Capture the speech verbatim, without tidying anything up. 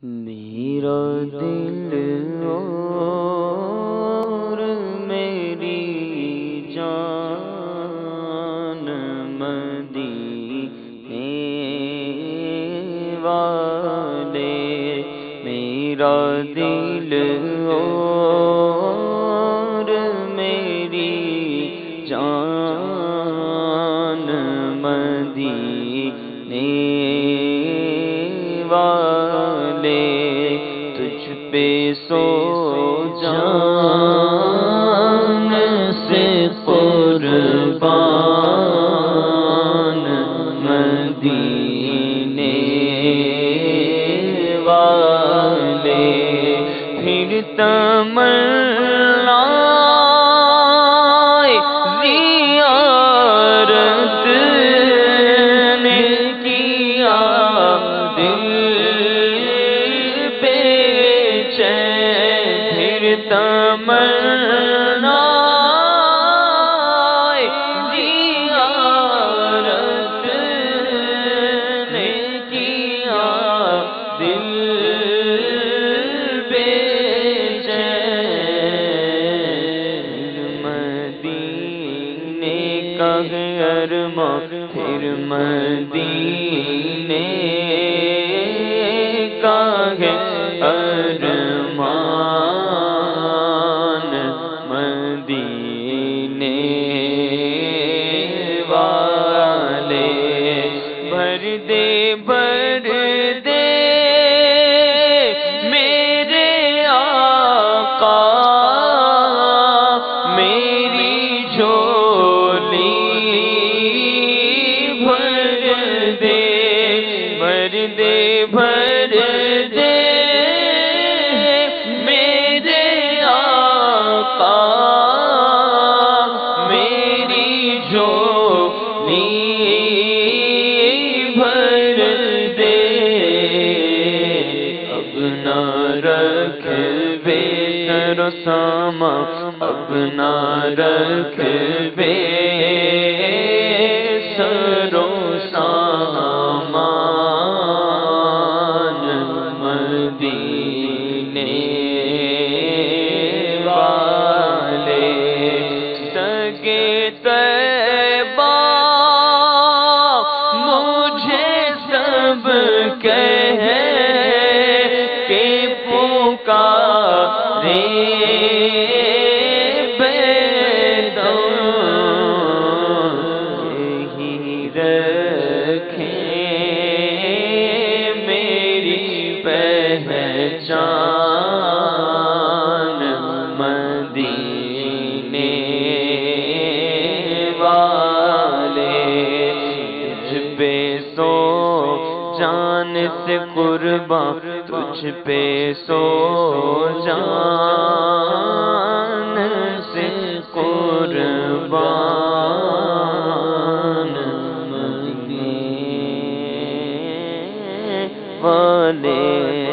میرا دل اور میری جان مدینے والے، میرا دل اور میری جان مدینے والے، تجھ پہ سو جان سے قربان مدینے والے، پھر تمنا زیارت نے کیا دل پہ چین، پھر تمنا زیارت نے کیا دل پہ چین، مدینے کا ہے ارماں، پھر مدینے کا ہے ارمان مدینے والے، بھر دے بھر دے میرے آقا میری جھولی، بھر دے بھر دے بھر دے میرے آقا میری جھولی، بھر دے، اب نہ رکھ بے سر و سامان، اب نہ رکھ بے سر و سامان مدینے والے، سگے طیبہ مجھے سب کہے کہ پکارے پہچان مدینے والے، تجھ پہ سو جان سے قربان، تجھ پہ سو جان سے قربان مدینے والے۔